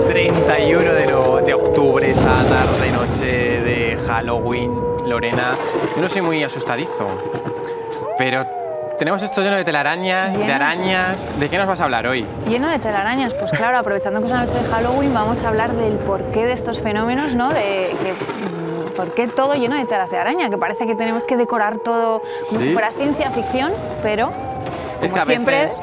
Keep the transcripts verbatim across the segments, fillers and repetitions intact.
treinta y uno de, no, de octubre, esa tarde, noche de Halloween. Lorena, yo no soy muy asustadizo, pero tenemos esto lleno de telarañas, lleno de arañas. ¿De qué nos vas a hablar hoy? Lleno de telarañas, pues claro, aprovechando que es una noche de Halloween, vamos a hablar del porqué de estos fenómenos, ¿no? De que, ¿por qué todo lleno de telas de araña? Que parece que tenemos que decorar todo como ¿Sí? si fuera ciencia ficción, pero como es que a siempre, veces...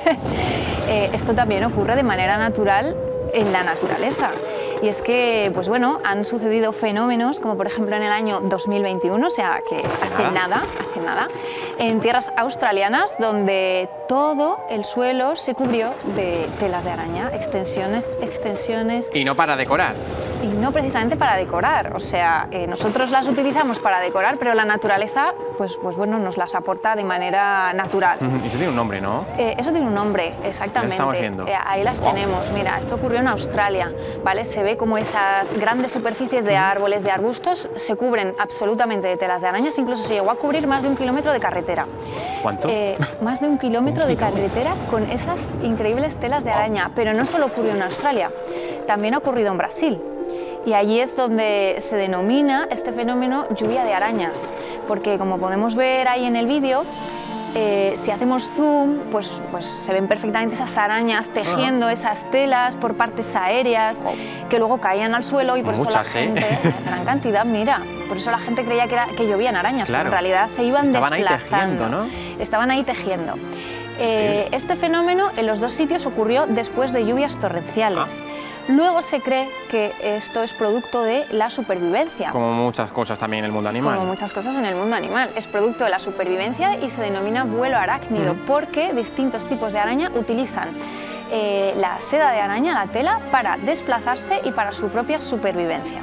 eh, esto también ocurre de manera natural en la naturaleza. Y es que, pues bueno, han sucedido fenómenos, como por ejemplo en el año dos mil veintiuno, o sea, que hace nada, hace nada, en tierras australianas, donde todo el suelo se cubrió de telas de araña, extensiones, extensiones... Y no para decorar. Y no precisamente para decorar, o sea, eh, nosotros las utilizamos para decorar, pero la naturaleza, pues, pues bueno, nos las aporta de manera natural. Eso tiene un nombre, ¿no? Eh, eso tiene un nombre, exactamente. Estamos viendo. Eh, ahí las wow. tenemos, mira, esto ocurrió en Australia, ¿vale? Se ve como esas grandes superficies de árboles, de arbustos, se cubren absolutamente de telas de arañas, incluso se llegó a cubrir más de un kilómetro de carretera. ¿Cuánto? Eh, más de un kilómetro de carretera con esas increíbles telas de araña, pero no solo ocurrió en Australia, también ha ocurrido en Brasil. Y allí es donde se denomina este fenómeno lluvia de arañas, porque como podemos ver ahí en el vídeo, eh, si hacemos zoom, pues, pues se ven perfectamente esas arañas tejiendo uh-huh. esas telas por partes aéreas wow. que luego caían al suelo y por Muchas, eso la gente, ¿eh? gran cantidad, mira, por eso la gente creía que, era, que llovían arañas, claro. pero en realidad se iban Estaban desplazando. Ahí tejiendo, ¿no? Estaban ahí tejiendo. Eh, sí. Este fenómeno en los dos sitios ocurrió después de lluvias torrenciales. Ah. Luego se cree que esto es producto de la supervivencia. Como muchas cosas también en el mundo animal. Como muchas cosas en el mundo animal. Es producto de la supervivencia y se denomina vuelo arácnido, mm. porque distintos tipos de araña utilizan eh, la seda de araña, la tela, para desplazarse y para su propia supervivencia.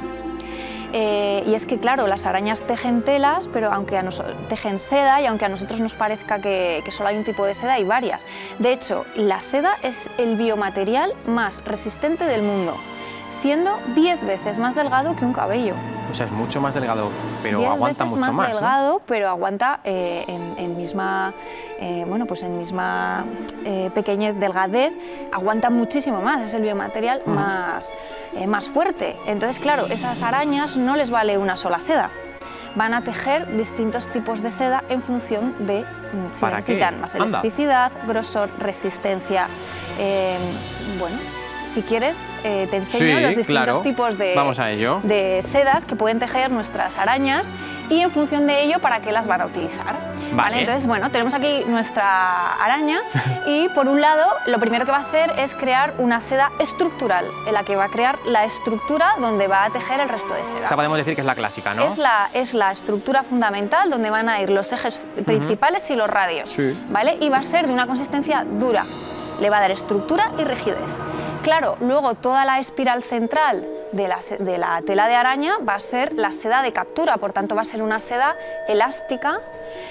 Eh, y es que, claro, las arañas tejen telas, pero aunque a nos, tejen seda, y aunque a nosotros nos parezca que, que solo hay un tipo de seda, hay varias. De hecho, la seda es el biomaterial más resistente del mundo, siendo diez veces más delgado que un cabello. O sea, es mucho más delgado, pero aguanta mucho más, más delgado, ¿no? Pero aguanta eh, en, en misma, eh, bueno, pues en misma eh, pequeñez, delgadez, aguanta muchísimo más, es el biomaterial mm. más, eh, más fuerte. Entonces, claro, esas arañas no les vale una sola seda. Van a tejer distintos tipos de seda en función de si necesitan qué? más elasticidad, Anda. grosor, resistencia, eh, bueno... Si quieres, eh, te enseño sí, los distintos claro. tipos de, Vamos a ello. de sedas que pueden tejer nuestras arañas y en función de ello para qué las van a utilizar. Vale. ¿Vale? Entonces, bueno, tenemos aquí nuestra araña y por un lado lo primero que va a hacer es crear una seda estructural en la que va a crear la estructura donde va a tejer el resto de seda. O sea, podemos decir que es la clásica, ¿no? Es la, es la estructura fundamental donde van a ir los ejes principales uh-huh. y los radios. Sí. ¿Vale? Y va a ser de una consistencia dura, le va a dar estructura y rigidez. Claro, luego toda la espiral central de la, de la tela de araña va a ser la seda de captura, por tanto va a ser una seda elástica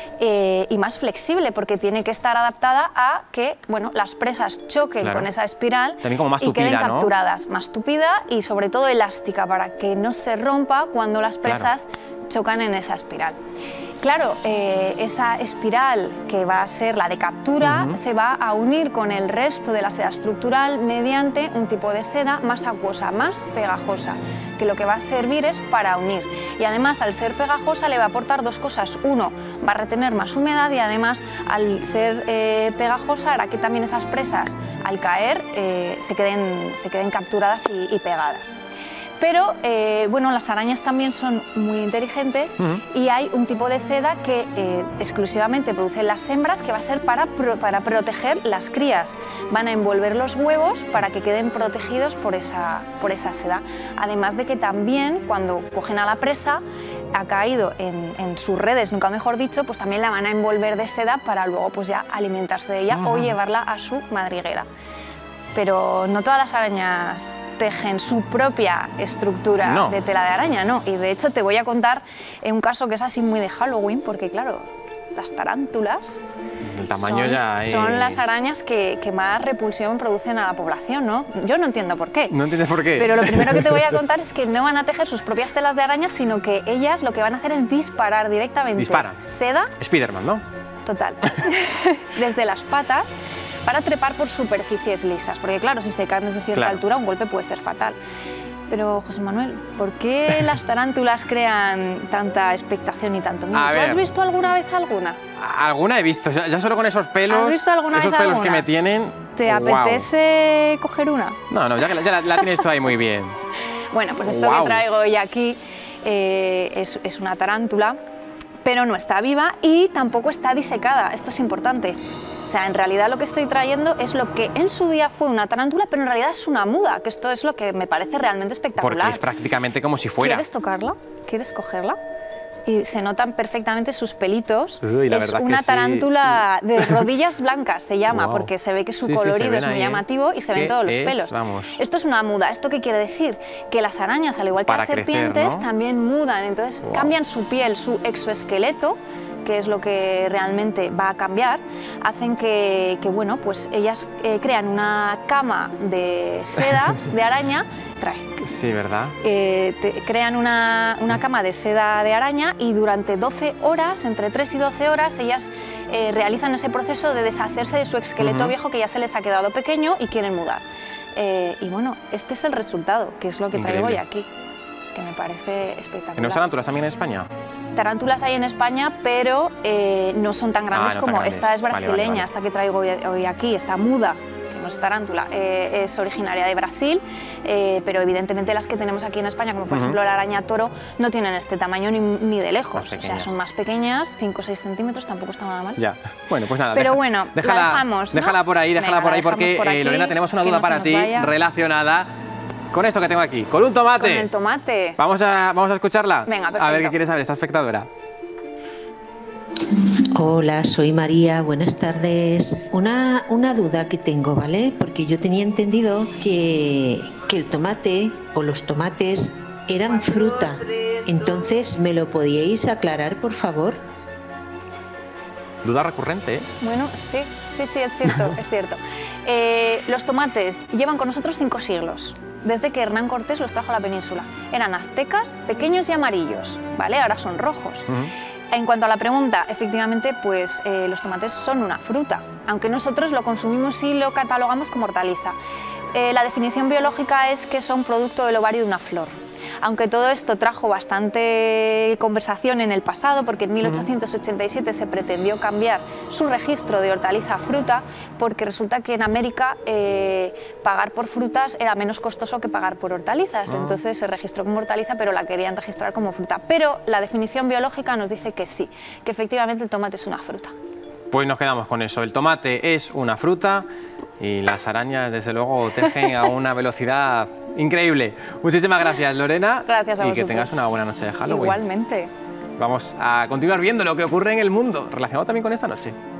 eh, y más flexible, porque tiene que estar adaptada a que bueno, las presas choquen claro. con esa espiral También como más y tupida, queden ¿no? capturadas, más tupida y sobre todo elástica, para que no se rompa cuando las presas claro. chocan en esa espiral. Claro, eh, esa espiral que va a ser la de captura uh-huh. se va a unir con el resto de la seda estructural mediante un tipo de seda más acuosa, más pegajosa, que lo que va a servir es para unir. Y además, al ser pegajosa, le va a aportar dos cosas. Uno, va a retener más humedad y además, al ser eh, pegajosa, hará que también esas presas, al caer, eh, se, queden, se queden capturadas y, y pegadas. Pero, eh, bueno, las arañas también son muy inteligentes uh-huh. y hay un tipo de seda que eh, exclusivamente producen las hembras, que va a ser para, pro, para proteger las crías. Van a envolver los huevos para que queden protegidos por esa, por esa seda. Además de que también, cuando cogen a la presa, ha caído en, en sus redes, nunca mejor dicho, pues también la van a envolver de seda para luego pues ya alimentarse de ella uh-huh. o llevarla a su madriguera. Pero no todas las arañas tejen su propia estructura no. de tela de araña, no. Y de hecho te voy a contar un caso que es así muy de Halloween, porque claro, las tarántulas el tamaño son, ya es... son las arañas que, que más repulsión producen a la población, ¿no? Yo no entiendo por qué. No entiendes por qué. Pero lo primero que te voy a contar es que no van a tejer sus propias telas de araña, sino que ellas lo que van a hacer es disparar directamente Dispara. seda. Spiderman, ¿no? Total. Desde las patas para trepar por superficies lisas, porque claro, si se caen desde cierta Claro. altura un golpe puede ser fatal. Pero, José Manuel, ¿por qué las tarántulas crean tanta expectación y tanto miedo? A ¿Tú has ver. visto alguna vez alguna? Alguna he visto, ya, ya solo con esos pelos, ¿Has visto alguna esos vez pelos alguna? que me tienen. ¿Te ¡guau! apetece coger una? No, no, ya, que la, ya la, la tienes tú ahí muy bien. Bueno, pues esto Guau. que traigo hoy aquí eh, es, es una tarántula, pero no está viva y tampoco está disecada. Esto es importante. O sea, en realidad lo que estoy trayendo es lo que en su día fue una tarántula, pero en realidad es una muda, que esto es lo que me parece realmente espectacular. Porque es prácticamente como si fuera. ¿Quieres tocarla? ¿Quieres cogerla? Y se notan perfectamente sus pelitos. Uy, la es verdad que una sí. tarántula de rodillas blancas, se llama, Guau. porque se ve que su Sí, sí, se colorido ven es muy ahí, ¿eh? llamativo y Es se ven que todos los es, pelos. vamos. Esto es una muda. ¿Esto qué quiere decir? Que las arañas, al igual que Para las crecer, serpientes, ¿no? también mudan. Entonces Guau. cambian su piel, su exoesqueleto, que es lo que realmente va a cambiar, hacen que, que bueno, pues ellas eh, crean una cama de sedas de araña. Trae. Sí, ¿verdad? Eh, te- crean una, una cama de seda de araña y durante doce horas, entre tres y doce horas, ellas eh, realizan ese proceso de deshacerse de su esqueleto Ujú. viejo que ya se les ha quedado pequeño y quieren mudar. Eh, y bueno, este es el resultado, que es lo que traigo hoy Increíble. aquí, que me parece espectacular. ¿Tenemos tarántulas también en España? Tarántulas hay en España, pero eh, no son tan grandes no tan como grandes. esta es Vale, brasileña, vale, vale. esta que traigo hoy, hoy aquí, esta muda, que no es tarántula, eh, es originaria de Brasil, eh, pero evidentemente las que tenemos aquí en España, como por Ujú. ejemplo la araña toro, no tienen este tamaño ni, ni de lejos, Más o sea, pequeñas. son más pequeñas, cinco o seis centímetros, tampoco está nada mal. Ya. Bueno, pues nada. Pero deja- bueno, la déjala, dejamos, ¿no? Déjala por ahí, déjala Venga, por la ahí, porque dejamos por eh, aquí, Lorena, tenemos una que duda no se para nos ti vaya. relacionada con esto que tengo aquí, con un tomate. Con el tomate. Vamos a, vamos a escucharla. Venga, A ver perfecto. qué quiere saber esta espectadora. Hola, soy María, buenas tardes. Una, una duda que tengo, ¿vale? Porque yo tenía entendido que, que el tomate o los tomates eran fruta. Entonces, ¿me lo podíais aclarar, por favor? Duda recurrente, ¿eh? Bueno, sí, sí, sí, es cierto, es cierto. Eh, los tomates llevan con nosotros cinco siglos, desde que Hernán Cortés los trajo a la península. Eran aztecas, pequeños y amarillos, ¿vale? Ahora son rojos. En cuanto a la pregunta, efectivamente, pues eh, los tomates son una fruta, aunque nosotros lo consumimos y lo catalogamos como hortaliza. Eh, la definición biológica es que son producto del ovario de una flor. Aunque todo esto trajo bastante conversación en el pasado, porque en mil ochocientos ochenta y siete se pretendió cambiar su registro de hortaliza a fruta, porque resulta que en América eh, pagar por frutas era menos costoso que pagar por hortalizas. Ah. Entonces se registró como hortaliza, pero la querían registrar como fruta. Pero la definición biológica nos dice que sí, que efectivamente el tomate es una fruta. Pues nos quedamos con eso. El tomate es una fruta y las arañas, desde luego, tejen a una velocidad increíble. Muchísimas gracias, Lorena. Gracias a Y que vosotros. tengas una buena noche de Halloween. Igualmente. Vamos a continuar viendo lo que ocurre en el mundo, relacionado también con esta noche.